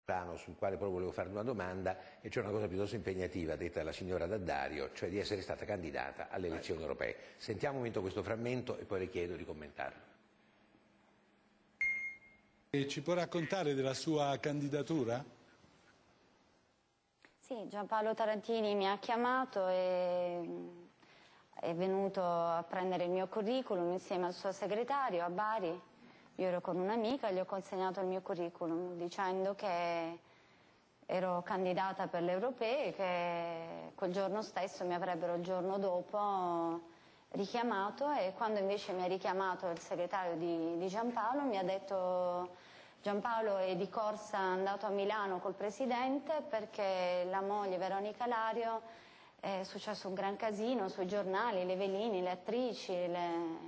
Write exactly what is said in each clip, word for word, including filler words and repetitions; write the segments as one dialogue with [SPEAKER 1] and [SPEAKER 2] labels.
[SPEAKER 1] sul quale però volevo farle una domanda, e c'è una cosa piuttosto impegnativa detta dalla signora D'Addario, cioè di essere stata candidata alle elezioni europee. Sentiamo un momento questo frammento e poi le chiedo di commentarlo.
[SPEAKER 2] E ci può raccontare della sua candidatura?
[SPEAKER 3] Sì, Gianpaolo Tarantini mi ha chiamato e è venuto a prendere il mio curriculum insieme al suo segretario a Bari. Io ero con un'amica e gli ho consegnato il mio curriculum dicendo che ero candidata per le europee e che quel giorno stesso mi avrebbero il giorno dopo richiamato, e quando invece mi ha richiamato il segretario di, di Gianpaolo mi ha detto: Gianpaolo è di corsa andato a Milano col presidente perché la moglie Veronica Lario è successo un gran casino sui giornali, le velini, le attrici, le...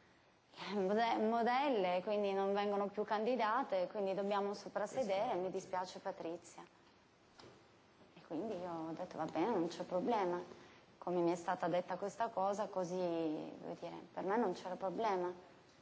[SPEAKER 3] modelle, quindi non vengono più candidate, quindi dobbiamo soprassedere, mi dispiace Patrizia. E quindi io ho detto va bene, non c'è problema, come mi è stata detta questa cosa, così vuol dire, per me non c'era problema.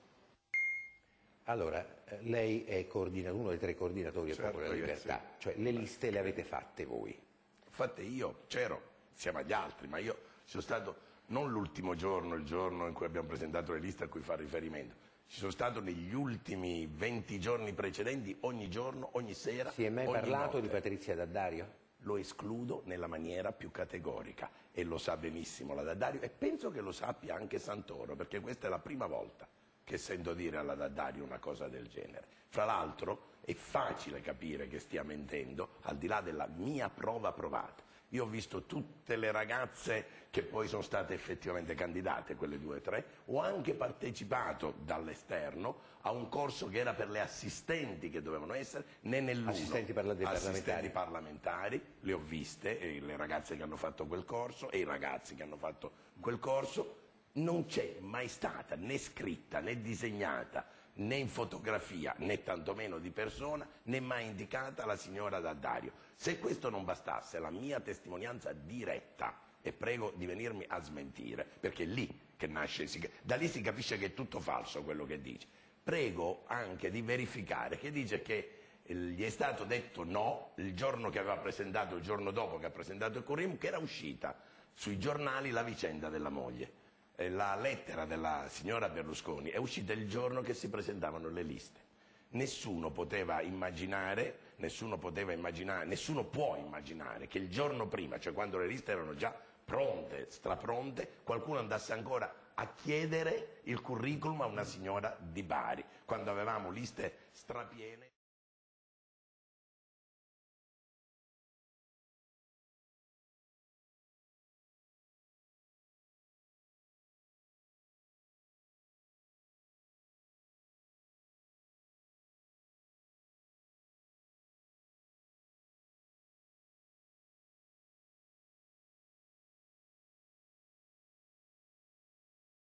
[SPEAKER 1] Allora, lei è uno dei tre coordinatori del
[SPEAKER 4] certo,
[SPEAKER 1] Popolo della Libertà,
[SPEAKER 4] sì.
[SPEAKER 1] Cioè le liste le avete fatte voi?
[SPEAKER 4] Fatte io, c'ero, insieme agli altri, ma io sono stato... non l'ultimo giorno, il giorno in cui abbiamo presentato le liste a cui fa riferimento, ci sono stato negli ultimi venti giorni precedenti, ogni giorno, ogni sera.
[SPEAKER 1] Si è mai
[SPEAKER 4] ogni
[SPEAKER 1] parlato
[SPEAKER 4] notte.
[SPEAKER 1] di Patrizia D'Addario?
[SPEAKER 4] Lo escludo nella maniera più categorica e lo sa benissimo la D'Addario, e penso che lo sappia anche Santoro, perché questa è la prima volta che sento dire alla D'Addario una cosa del genere. Fra l'altro è facile capire che stia mentendo, al di là della mia prova provata. Io ho visto tutte le ragazze che poi sono state effettivamente candidate, quelle due o tre, ho anche partecipato dall'esterno a un corso che era per le assistenti che dovevano essere, né nell'uno.
[SPEAKER 1] Assistenti parla- dei
[SPEAKER 4] assistenti
[SPEAKER 1] parlamentari.
[SPEAKER 4] parlamentari, le ho viste, e le ragazze che hanno fatto quel corso e i ragazzi che hanno fatto quel corso. Non c'è mai stata né scritta né disegnata né in fotografia né tantomeno di persona né mai indicata la signora D'Addario. Se questo non bastasse, la mia testimonianza diretta, e prego di venirmi a smentire perché è lì che nasce, da lì si capisce che è tutto falso quello che dice, prego anche di verificare che dice che gli è stato detto no il giorno che aveva presentato, il giorno dopo che ha presentato il curriculum, che era uscita sui giornali la vicenda della moglie. La lettera della signora Berlusconi è uscita il giorno che si presentavano le liste. Nessuno poteva immaginare, nessuno poteva immaginare, nessuno può immaginare che il giorno prima, cioè quando le liste erano già pronte, strapronte, qualcuno andasse ancora a chiedere il curriculum a una signora di Bari, quando avevamo liste strapiene.